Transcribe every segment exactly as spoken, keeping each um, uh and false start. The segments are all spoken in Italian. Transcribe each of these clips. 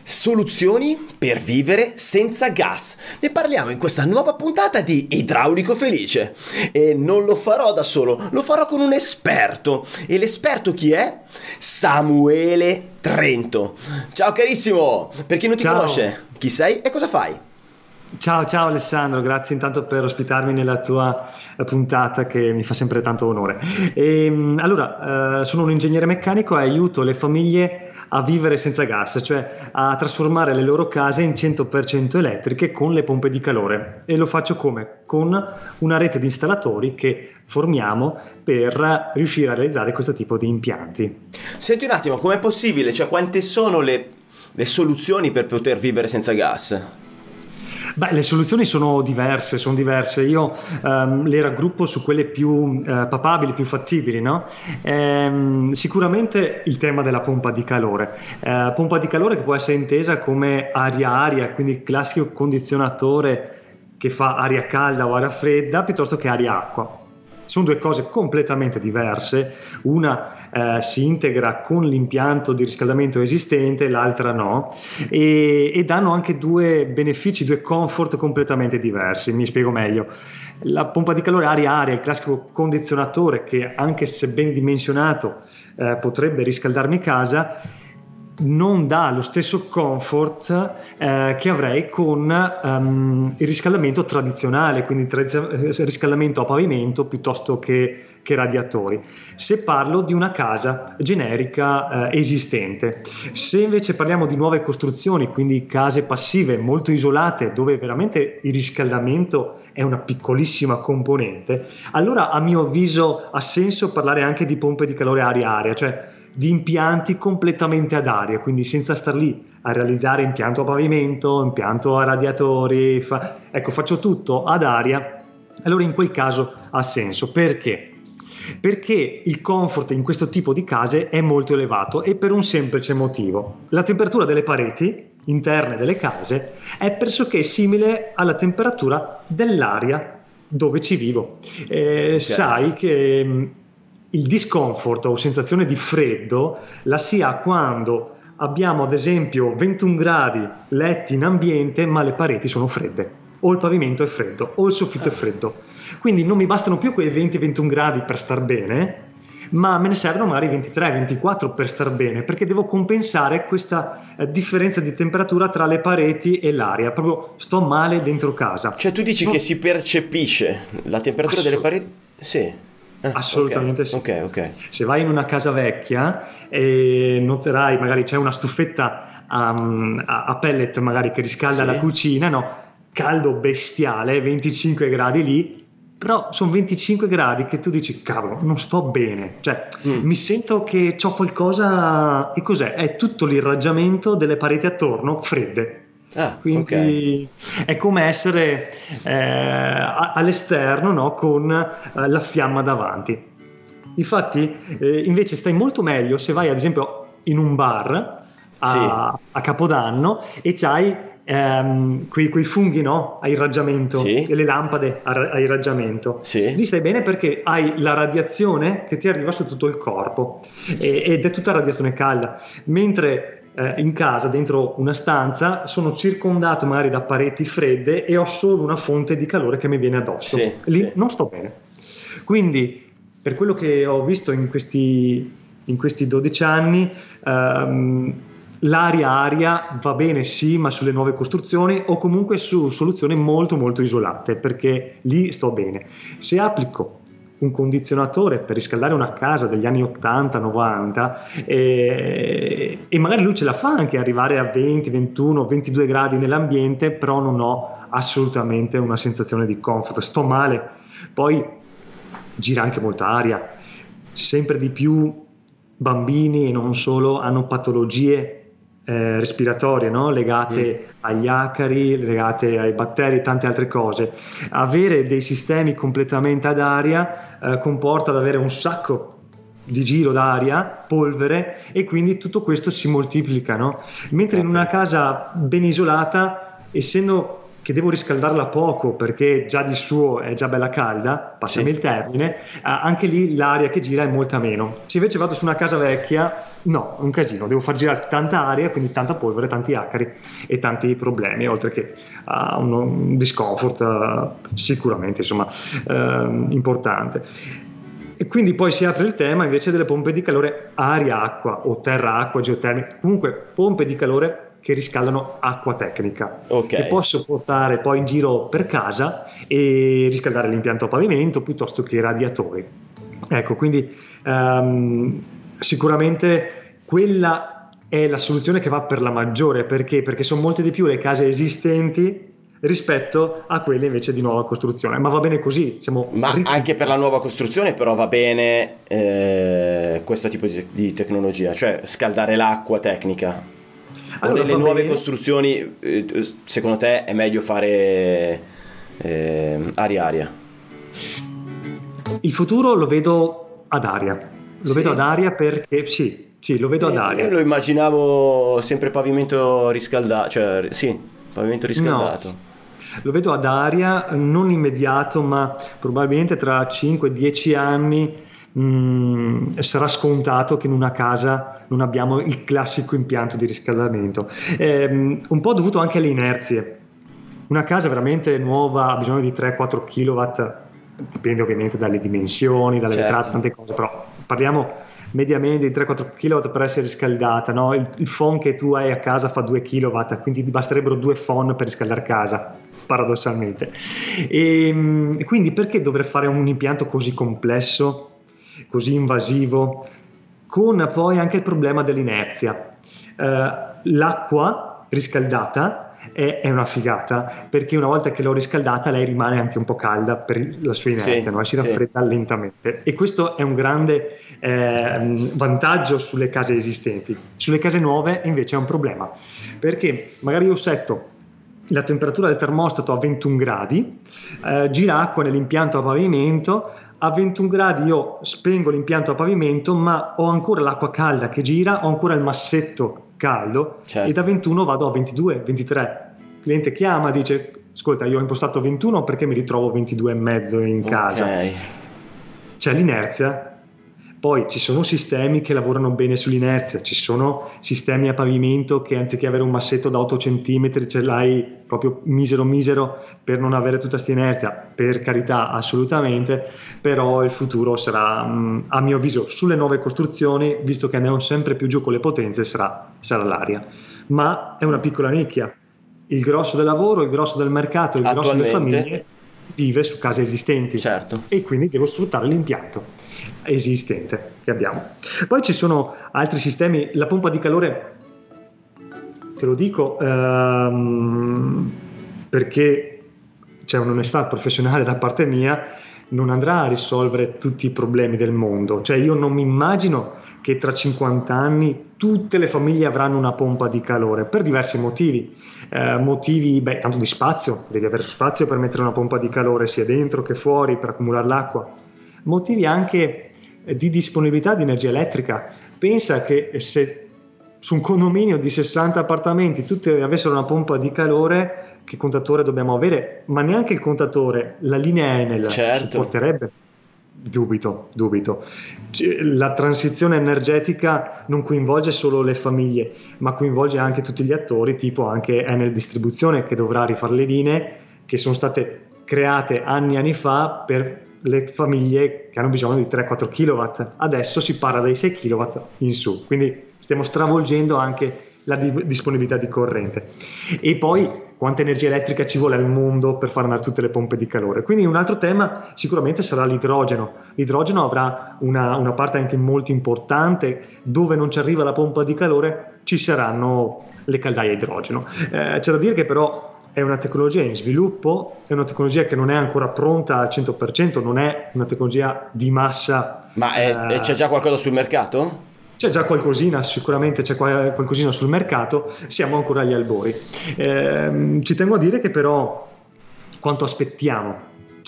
Soluzioni per vivere senza gas. Ne parliamo in questa nuova puntata di Idraulico Felice. E non lo farò da solo, lo farò con un esperto. E l'esperto chi è? Samuele Trento. Ciao carissimo, per chi non ti Ciao. conosce, chi sei e cosa fai? Ciao, ciao Alessandro, grazie intanto per ospitarmi nella tua eh, puntata che mi fa sempre tanto onore. Ehm, allora, eh, sono un ingegnere meccanico e aiuto le famiglie a vivere senza gas, cioè a trasformare le loro case in cento per cento elettriche con le pompe di calore. E lo faccio come? Con una rete di installatori che formiamo per riuscire a realizzare questo tipo di impianti. Senti un attimo, com'è possibile? Cioè, quante sono le, le soluzioni per poter vivere senza gas? Beh, le soluzioni sono diverse, sono diverse. Io ehm, le raggruppo su quelle più eh, papabili, più fattibili, no? Ehm, sicuramente il tema della pompa di calore. Eh, pompa di calore che può essere intesa come aria-aria, quindi il classico condizionatore che fa aria calda o aria fredda, piuttosto che aria-acqua. Sono due cose completamente diverse, una eh, si integra con l'impianto di riscaldamento esistente, l'altra no, e, e danno anche due benefici, due comfort completamente diversi. Mi spiego meglio. La pompa di calore aria-aria, il classico condizionatore che anche se ben dimensionato eh, potrebbe riscaldarmi casa, non dà lo stesso comfort eh, che avrei con um, il riscaldamento tradizionale, quindi tradiz- riscaldamento a pavimento piuttosto che, che radiatori. Se parlo di una casa generica eh, esistente, se invece parliamo di nuove costruzioni, quindi case passive molto isolate dove veramente il riscaldamento è una piccolissima componente, allora a mio avviso ha senso parlare anche di pompe di calore aria-aria, cioè di impianti completamente ad aria, quindi senza star lì a realizzare impianto a pavimento, impianto a radiatori, fa... ecco, faccio tutto ad aria. Allora in quel caso ha senso. Perché? Perché il comfort in questo tipo di case è molto elevato e per un semplice motivo. La temperatura delle pareti interne delle case è pressoché simile alla temperatura dell'aria dove ci vivo. Eh, okay. Sai che il discomfort o sensazione di freddo la si ha quando abbiamo ad esempio ventuno gradi letti in ambiente ma le pareti sono fredde, o il pavimento è freddo o il soffitto è freddo, quindi non mi bastano più quei venti ventuno gradi per star bene, ma me ne servono magari ventitré ventiquattro per star bene, perché devo compensare questa eh, differenza di temperatura tra le pareti e l'aria, proprio sto male dentro casa. Cioè tu dici no. che si percepisce la temperatura Assolut- delle pareti? Sì. Ah, assolutamente okay, sì. Okay, okay. Se vai in una casa vecchia e noterai magari c'è una stufetta um, a, a pellet magari che riscalda sì. la cucina, no? Caldo bestiale, venticinque gradi lì, però sono venticinque gradi che tu dici cavolo, non sto bene, cioè mm. mi sento che c'ho qualcosa. E cos'è? È tutto l'irraggiamento delle pareti attorno fredde. Ah, quindi okay. È come essere eh, all'esterno, no? Con eh, la fiamma davanti. Infatti eh, invece stai molto meglio se vai ad esempio in un bar a, sì. a Capodanno e c'hai ehm, quei, quei funghi, no? A irraggiamento, sì. e le lampade a, a irraggiamento. Sì. Lì stai bene perché hai la radiazione che ti arriva su tutto il corpo e, ed è tutta radiazione calda, mentre in casa, dentro una stanza, sono circondato magari da pareti fredde e ho solo una fonte di calore che mi viene addosso. Sì, Lì sì. non sto bene. Quindi, per quello che ho visto in questi, in questi dodici anni, ehm, l'aria-aria va bene sì, ma sulle nuove costruzioni o comunque su soluzioni molto molto isolate, perché lì sto bene. Se applico un condizionatore per riscaldare una casa degli anni ottanta novanta e, e magari lui ce la fa anche arrivare a venti ventuno ventidue gradi nell'ambiente, però non ho assolutamente una sensazione di comfort, sto male. Poi gira anche molta aria, sempre di più bambini e non solo hanno patologie Eh, respiratorie, no? Legate mm. agli acari, legate ai batteri e tante altre cose. Avere dei sistemi completamente ad aria eh, comporta ad avere un sacco di giro d'aria, polvere, e quindi tutto questo si moltiplica, no? Mentre in una casa ben isolata, essendo che devo riscaldarla poco perché già di suo è già bella calda, passami Sì. il termine, eh, anche lì l'aria che gira è molta meno. Se invece vado su una casa vecchia, no, è un casino, devo far girare tanta aria, quindi tanta polvere, tanti acari e tanti problemi, oltre che a un, un discomfort uh, sicuramente insomma uh, importante. E quindi poi si apre il tema invece delle pompe di calore aria-acqua o terra-acqua geotermica, comunque pompe di calore che riscaldano acqua tecnica, Ok. che posso portare poi in giro per casa e riscaldare l'impianto a pavimento piuttosto che i radiatori. Ecco, quindi um, sicuramente quella è la soluzione che va per la maggiore, perché? Perché sono molte di più le case esistenti rispetto a quelle invece di nuova costruzione, ma va bene così, siamo Ma ricchi. anche per la nuova costruzione però va bene eh, questo tipo di, di tecnologia, cioè scaldare l'acqua tecnica. O Allora, nelle va nuove bene. costruzioni, eh, secondo te è meglio fare eh, aria-aria? Il futuro lo vedo ad aria, lo Sì? vedo ad aria perché sì, sì, lo vedo ad Eh, aria. Io lo immaginavo sempre pavimento riscaldato, cioè sì, pavimento riscaldato. No, lo vedo ad aria, non immediato, ma probabilmente tra cinque dieci anni mh, sarà scontato che in una casa non abbiamo il classico impianto di riscaldamento. Ehm, un po' dovuto anche alle inerzie. Una casa veramente nuova ha bisogno di tre quattro chilowatt, dipende ovviamente dalle dimensioni, dalle Certo. vetrate, tante cose, però parliamo mediamente di tre quattro chilowatt per essere riscaldata, no? Il, il phon che tu hai a casa fa due chilowatt, quindi ti basterebbero due phon per riscaldare casa, paradossalmente. E, e quindi perché dovrei fare un impianto così complesso, così invasivo, con poi anche il problema dell'inerzia? Eh, l'acqua riscaldata è, è una figata, perché una volta che l'ho riscaldata lei rimane anche un po' calda per la sua inerzia, Sì, no? E si sì. raffredda lentamente, e questo è un grande eh, vantaggio sulle case esistenti. Sulle case nuove invece è un problema, perché magari io setto la temperatura del termostato a ventuno gradi, eh, gira acqua nell'impianto a pavimento, a ventuno gradi io spengo l'impianto a pavimento, ma ho ancora l'acqua calda che gira, ho ancora il massetto caldo, Certo. e da ventuno vado a ventidue ventitré. Il cliente chiama, dice: ascolta, io ho impostato ventuno, perché mi ritrovo ventidue e mezzo in casa? Ok. C'è l'inerzia. Poi ci sono sistemi che lavorano bene sull'inerzia, ci sono sistemi a pavimento che anziché avere un massetto da otto centimetri ce l'hai proprio misero misero per non avere tutta questa inerzia. Per carità, assolutamente, però il futuro sarà, a mio avviso, sulle nuove costruzioni, visto che andiamo sempre più giù con le potenze, sarà, sarà l'aria. Ma è una piccola nicchia. Il grosso del lavoro, il grosso del mercato, il grosso delle Attualmente. famiglie vive su case esistenti. Certo. E quindi devo sfruttare l'impianto esistente che abbiamo. Poi ci sono altri sistemi. La pompa di calore, te lo dico ehm, perché c'è un'onestà professionale da parte mia, non andrà a risolvere tutti i problemi del mondo. Cioè, io non mi immagino che tra cinquanta anni tutte le famiglie avranno una pompa di calore, per diversi motivi. Eh, motivi, beh, tanto di spazio, devi avere spazio per mettere una pompa di calore sia dentro che fuori per accumulare l'acqua. Motivi anche di disponibilità di energia elettrica. Pensa che se su un condominio di sessanta appartamenti tutti avessero una pompa di calore, che contatore dobbiamo avere? Ma neanche il contatore, la linea Enel Certo. supporterebbe. Dubito, dubito. La transizione energetica non coinvolge solo le famiglie, ma coinvolge anche tutti gli attori, tipo anche Enel Distribuzione, che dovrà rifare le linee che sono state create anni e anni fa per le famiglie che hanno bisogno di tre quattro chilowatt. Adesso si parla dai sei chilowatt in su, quindi stiamo stravolgendo anche la di- disponibilità di corrente. E poi quanta energia elettrica ci vuole al mondo per far andare tutte le pompe di calore. Quindi un altro tema sicuramente sarà l'idrogeno. L'idrogeno avrà una, una parte anche molto importante. Dove non ci arriva la pompa di calore ci saranno le caldaie a idrogeno. Eh, c'è da dire che però è una tecnologia in sviluppo, è una tecnologia che non è ancora pronta al cento per cento, non è una tecnologia di massa. Ma è, eh, c'è già qualcosa sul mercato? C'è già qualcosina, sicuramente c'è qualcosina sul mercato, siamo ancora agli albori. Eh, ci tengo a dire che però quanto aspettiamo? Cioè,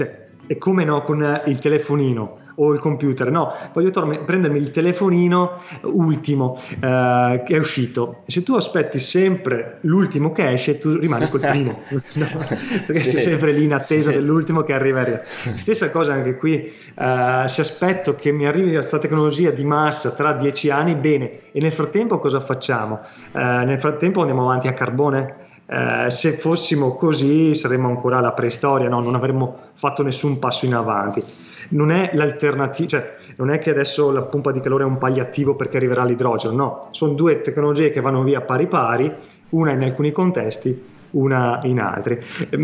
E come no con il telefonino o il computer, no, voglio torm- prendermi il telefonino ultimo eh, che è uscito. Se tu aspetti sempre l'ultimo che esce, tu rimani col primo, no? Perché sì, sei sempre lì in attesa sì. dell'ultimo che arriva. Stessa cosa anche qui, eh, se aspetto che mi arrivi questa tecnologia di massa tra dieci anni, bene, e nel frattempo cosa facciamo? Eh, nel frattempo andiamo avanti a carbone? Eh, se fossimo così saremmo ancora alla preistoria, no? Non avremmo fatto nessun passo in avanti. Non è l'alternativa, cioè non è che adesso la pompa di calore è un palliativo perché arriverà l'idrogeno, no, sono due tecnologie che vanno via pari pari, una in alcuni contesti, una in altri.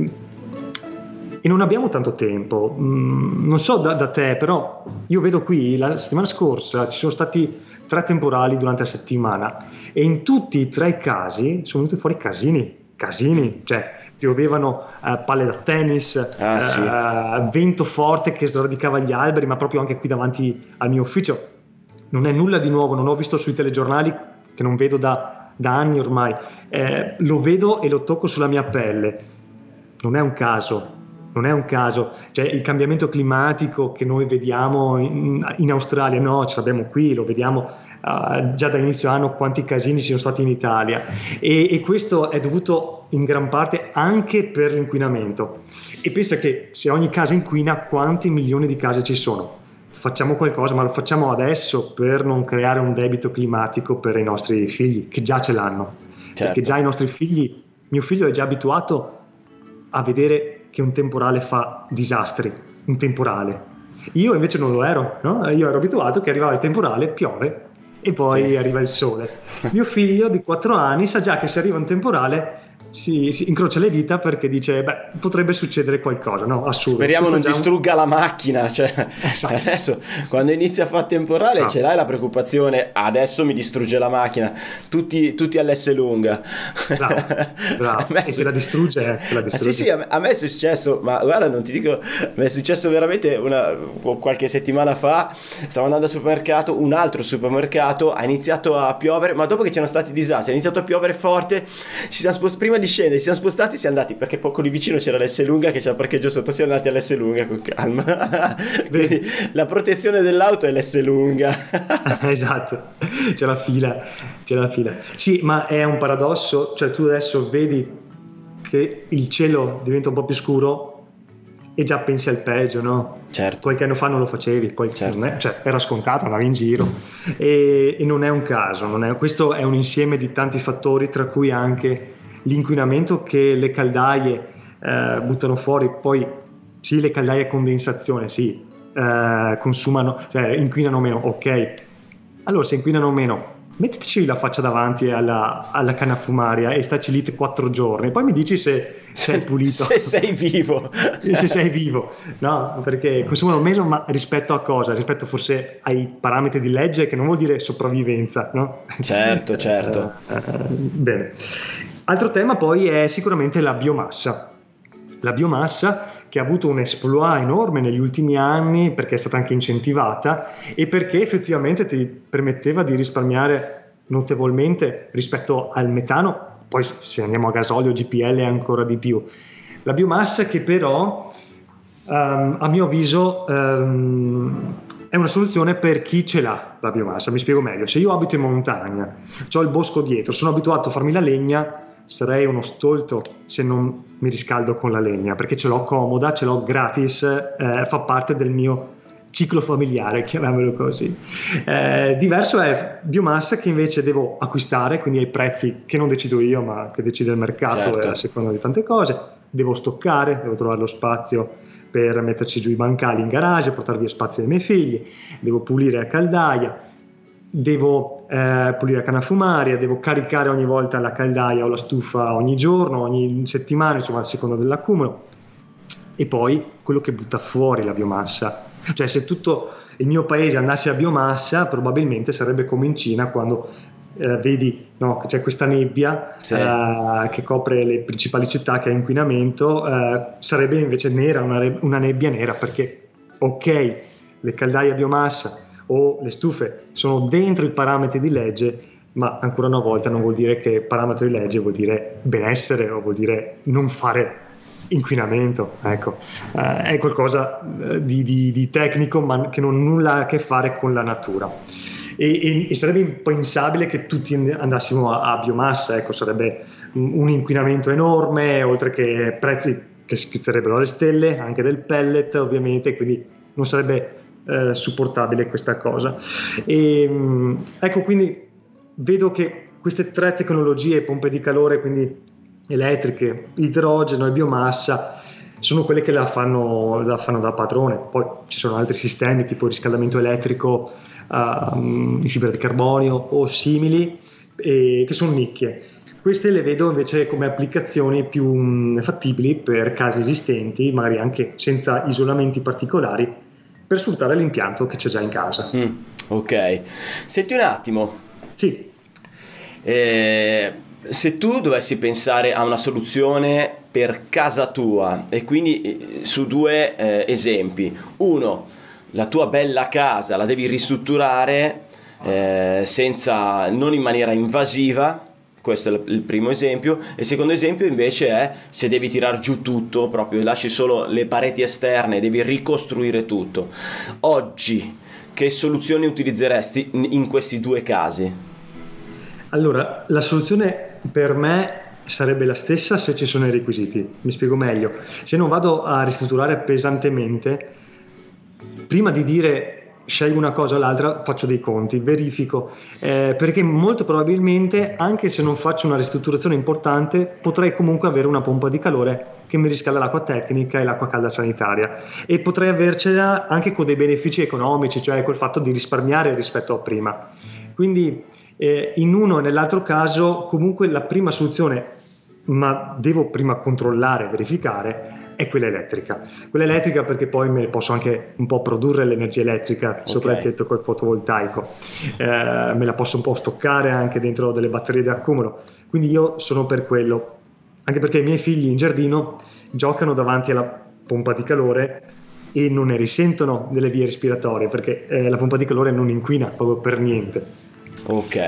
E non abbiamo tanto tempo, non so da, da te, però io vedo qui la settimana scorsa ci sono stati tre temporali durante la settimana e in tutti e tre i casi sono venuti fuori casini. Casini, cioè piovevano uh, palle da tennis, ah, uh, sì. uh, vento forte che sradicava gli alberi, ma proprio anche qui davanti al mio ufficio. Non è nulla di nuovo, non ho visto sui telegiornali, che non vedo da, da anni ormai, eh, lo vedo e lo tocco sulla mia pelle. Non è un caso, non è un caso, cioè il cambiamento climatico che noi vediamo in, in Australia, no, ce l'abbiamo qui, lo vediamo Uh, già da inizio anno quanti casini ci sono stati in Italia e, e questo è dovuto in gran parte anche per l'inquinamento. E pensa che se ogni casa inquina, quanti milioni di case ci sono? Facciamo qualcosa, ma lo facciamo adesso per non creare un debito climatico per i nostri figli che già ce l'hanno. Certo. Perché già i nostri figli, mio figlio è già abituato a vedere che un temporale fa disastri, un temporale. Io invece non lo ero, no? Io ero abituato che arrivava il temporale, piove e poi sì. arriva il sole. Mio figlio di quattro anni sa già che se arriva un temporale si, si incrocia le dita perché dice beh, potrebbe succedere qualcosa, no? Assurdo. Speriamo Questo non distrugga un... la macchina, cioè esatto. Adesso quando inizia a fare temporale no. ce l'hai la preoccupazione, adesso mi distrugge la macchina, tutti, tutti all'S lunga. Bravo, bravo. E se la distrugge, te la distrugge. Ah, sì sì, a me, a me è successo, ma guarda non ti dico, mi è successo veramente una, qualche settimana fa, stavo andando al supermercato, un altro supermercato, ha iniziato a piovere, ma dopo che c'erano stati disastri, ha iniziato a piovere forte, ci siamo spostati, prima di scendere, ci siamo spostati, siamo andati, perché poco lì vicino c'era l'S lunga che c'era il parcheggio sotto, siamo andati all'S lunga con calma. Quindi la protezione dell'auto è l'S lunga. Esatto, c'è la fila, c'è la fila. Sì, ma è un paradosso, cioè tu adesso vedi che il cielo diventa un po' più scuro e già pensi al peggio, no? Certo. Qualche anno fa non lo facevi, poi certo. non è, cioè, era scontato, andavi in giro e, e non è un caso, non è, questo è un insieme di tanti fattori, tra cui anche l'inquinamento che le caldaie eh, buttano fuori. Poi sì, le caldaie a condensazione sì, eh, consumano, cioè inquinano meno, ok, allora se inquinano meno mettici la faccia davanti alla, alla canna fumaria e staci lì quattro giorni, poi mi dici se sei pulito, se sei vivo se sei vivo, no, perché consumano meno, ma rispetto a cosa? Rispetto forse ai parametri di legge, che non vuol dire sopravvivenza, no? Certo, certo. uh, uh, bene. Altro tema poi è sicuramente la biomassa. La biomassa che ha avuto un exploit enorme negli ultimi anni perché è stata anche incentivata e perché effettivamente ti permetteva di risparmiare notevolmente rispetto al metano, poi se andiamo a gasolio, G P L ancora di più. La biomassa che però um, a mio avviso um, è una soluzione per chi ce l'ha la biomassa. Mi spiego meglio: se io abito in montagna, ho il bosco dietro, sono abituato a farmi la legna, sarei uno stolto se non mi riscaldo con la legna, perché ce l'ho comoda, ce l'ho gratis, eh, fa parte del mio ciclo familiare, chiamiamolo così. Eh, diverso è biomassa che invece devo acquistare, quindi ai prezzi che non decido io ma che decide il mercato, certo. A seconda di tante cose, devo stoccare, devo trovare lo spazio per metterci giù i bancali in garage, portare via spazio ai miei figli, devo pulire la caldaia, devo eh, pulire la canna fumaria, devo caricare ogni volta la caldaia o la stufa ogni giorno, ogni settimana, insomma a seconda dell'accumulo, e poi quello che butta fuori la biomassa. Cioè se tutto il mio paese andasse a biomassa probabilmente sarebbe come in Cina quando eh, vedi no, che c'è questa nebbia, sì. eh, che copre le principali città, che è inquinamento, eh, sarebbe invece nera, una, una nebbia nera, perché ok, le caldaie a biomassa o le stufe sono dentro i parametri di legge, ma ancora una volta non vuol dire che parametro di legge vuol dire benessere o vuol dire non fare Inquinamento, ecco, eh, è qualcosa eh, di, di, di tecnico, ma che non ha nulla a che fare con la natura. E, e, e sarebbe impensabile che tutti andassimo a, a biomassa, ecco, sarebbe un, un inquinamento enorme, oltre che prezzi che schizzerebbero alle stelle, anche del pellet ovviamente, quindi non sarebbe eh, supportabile questa cosa. E, ecco, quindi vedo che queste tre tecnologie, pompe di calore, quindi elettriche, idrogeno e biomassa, sono quelle che la fanno, la fanno da padrone. Poi ci sono altri sistemi tipo il riscaldamento elettrico uh, in fibra di carbonio o simili, e, che sono nicchie. Queste le vedo invece come applicazioni più mh, fattibili per case esistenti, magari anche senza isolamenti particolari, per sfruttare l'impianto che c'è già in casa. Mm, ok, senti un attimo. Sì. Eh... Se tu dovessi pensare a una soluzione per casa tua, e quindi su due eh, esempi, uno, la tua bella casa la devi ristrutturare eh, senza, non in maniera invasiva, questo è il primo esempio, e il secondo esempio invece è se devi tirar giù tutto, proprio lasci solo le pareti esterne, devi ricostruire tutto. Oggi che soluzioni utilizzeresti in questi due casi? Allora, la soluzione per me sarebbe la stessa se ci sono i requisiti. Mi spiego meglio. Se non vado a ristrutturare pesantemente, prima di dire scelgo una cosa o l'altra, faccio dei conti, verifico, eh, perché molto probabilmente, anche se non faccio una ristrutturazione importante, potrei comunque avere una pompa di calore che mi riscalda l'acqua tecnica e l'acqua calda sanitaria, e potrei avercela anche con dei benefici economici, cioè col fatto di risparmiare rispetto a prima. Quindi Eh, in uno e nell'altro caso comunque la prima soluzione, ma devo prima controllare, verificare, è quella elettrica. Quella elettrica perché poi me ne posso anche un po' produrre l'energia elettrica okay. sopra il tetto col fotovoltaico, eh, me la posso un po' stoccare anche dentro delle batterie di accumulo, quindi io sono per quello, anche perché i miei figli in giardino giocano davanti alla pompa di calore e non ne risentono delle vie respiratorie, perché eh, la pompa di calore non inquina proprio per niente. Okay.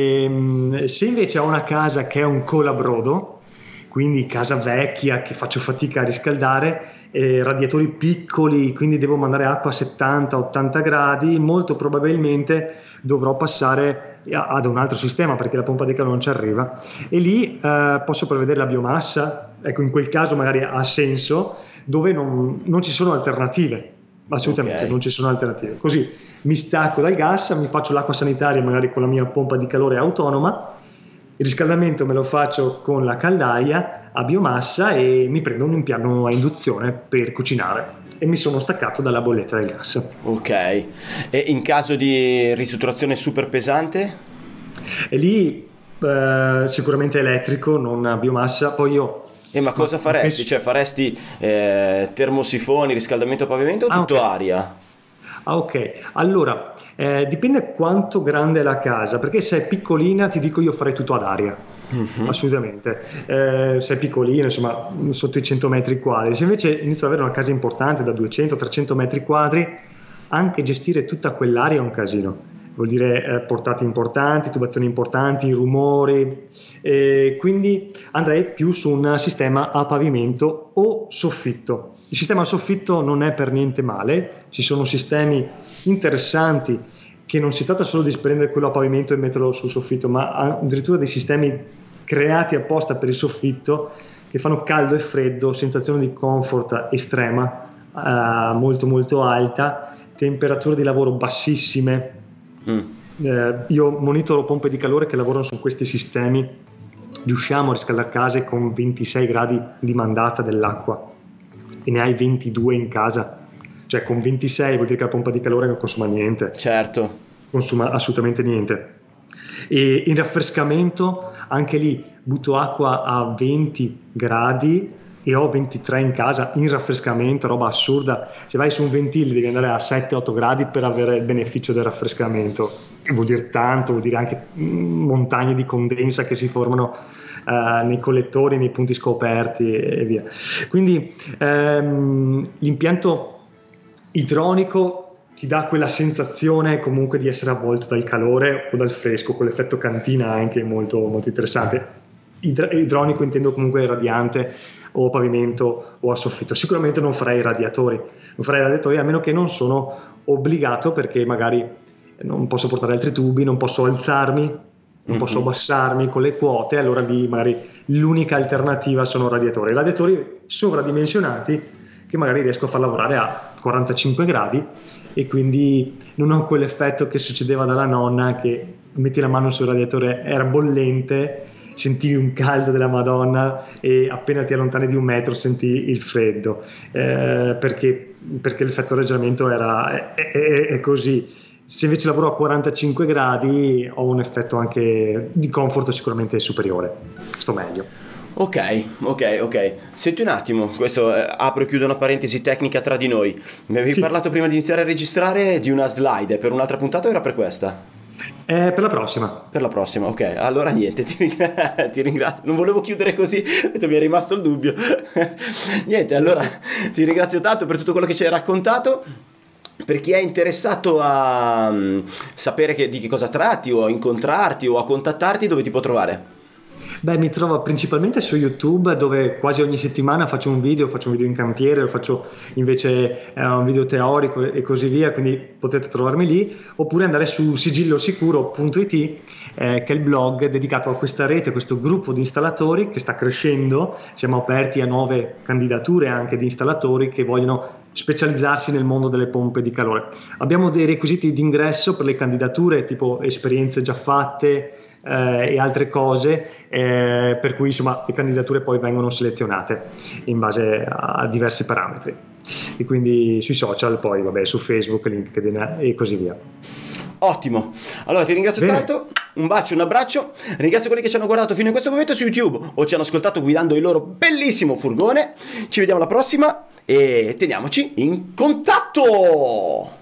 E, se invece ho una casa che è un colabrodo, quindi casa vecchia che faccio fatica a riscaldare, eh, radiatori piccoli, quindi devo mandare acqua a settanta ottanta gradi, molto probabilmente dovrò passare ad un altro sistema perché la pompa di calore non ci arriva, e lì eh, posso prevedere la biomassa. Ecco, in quel caso magari ha senso, dove non, non ci sono alternative, assolutamente okay. non ci sono alternative. Così mi stacco dal gas, mi faccio l'acqua sanitaria magari con la mia pompa di calore autonoma, il riscaldamento me lo faccio con la caldaia a biomassa e mi prendo un impianto a induzione per cucinare e mi sono staccato dalla bolletta del gas. Ok, e in caso di ristrutturazione super pesante? E lì eh, sicuramente elettrico, non a biomassa. Poi io E ma cosa ma faresti? Penso... Cioè faresti eh, termosifoni, riscaldamento a pavimento o ah, tutto okay. aria? Ah, ok, allora eh, dipende quanto grande è la casa, perché se è piccolina ti dico io farei tutto ad aria, mm-hmm. assolutamente. Eh, se è piccolina, insomma, sotto i cento metri quadri. Se invece inizio ad avere una casa importante da duecento trecento metri quadri, anche gestire tutta quell'area è un casino. Vuol dire eh, portate importanti, tubazioni importanti, rumori, eh, quindi andrei più su un sistema a pavimento o soffitto. Il sistema a soffitto non è per niente male, ci sono sistemi interessanti che non si tratta solo di prendere quello a pavimento e metterlo sul soffitto, ma addirittura dei sistemi creati apposta per il soffitto che fanno caldo e freddo, sensazione di comfort estrema, eh, molto molto alta, temperature di lavoro bassissime. Mm. Eh, io monitoro pompe di calore che lavorano su questi sistemi, riusciamo a riscaldare case con ventisei gradi di mandata dell'acqua e ne hai ventidue in casa, cioè con ventisei vuol dire che la pompa di calore non consuma niente. Certo. Consuma assolutamente niente. E in raffrescamento anche lì butto acqua a venti gradi e ho ventitré in casa in raffrescamento, roba assurda. Se vai su un ventile devi andare a sette otto gradi per avere il beneficio del raffrescamento, vuol dire tanto, vuol dire anche montagne di condensa che si formano uh, nei collettori, nei punti scoperti e via. Quindi ehm, l'impianto idronico ti dà quella sensazione comunque di essere avvolto dal calore o dal fresco, quell'effetto cantina anche molto, molto interessante. idra- idronico intendo comunque radiante o pavimento o a soffitto. Sicuramente non farei radiatori, non farei radiatori a meno che non sono obbligato, perché magari non posso portare altri tubi, non posso alzarmi, non mm-hmm. posso abbassarmi con le quote, allora lì magari l'unica alternativa sono radiatori. Radiatori sovradimensionati che magari riesco a far lavorare a quarantacinque gradi e quindi non ho quell'effetto che succedeva dalla nonna, che metti la mano sul radiatore, era bollente, sentivi un caldo della Madonna e appena ti allontani di un metro senti il freddo, eh, perché, perché l'effetto raggirlamento era, è, è, è così. Se invece lavoro a quarantacinque gradi ho un effetto anche di comfort sicuramente superiore, sto meglio. Ok, ok, ok. Senti un attimo, questo eh, apro e chiudo una parentesi tecnica tra di noi. Mi avevi sì. parlato prima di iniziare a registrare di una slide per un'altra puntata o era per questa? Eh, per la prossima. Per la prossima, ok. Allora niente, ti, ring- ti ringrazio. Non volevo chiudere così, mi è rimasto il dubbio. Niente, allora ti ringrazio tanto per tutto quello che ci hai raccontato. Per chi è interessato a um, sapere che, di che cosa tratti, o a incontrarti o a contattarti, dove ti può trovare? Beh, mi trovo principalmente su YouTube, dove quasi ogni settimana faccio un video, faccio un video in cantiere, lo faccio invece eh, un video teorico e così via, quindi potete trovarmi lì, oppure andare su sigillosicuro punto it, eh, che è il blog dedicato a questa rete, a questo gruppo di installatori che sta crescendo. Siamo aperti a nuove candidature anche di installatori che vogliono specializzarsi nel mondo delle pompe di calore. Abbiamo dei requisiti di ingresso per le candidature, tipo esperienze già fatte, Eh, e altre cose, eh, per cui insomma le candidature poi vengono selezionate in base a, a diversi parametri, e quindi sui social poi vabbè, su Facebook, LinkedIn e così via. Ottimo, allora ti ringrazio Bene. tanto, un bacio, un abbraccio, ringrazio quelli che ci hanno guardato fino a questo momento su YouTube o ci hanno ascoltato guidando il loro bellissimo furgone. Ci vediamo alla prossima e teniamoci in contatto.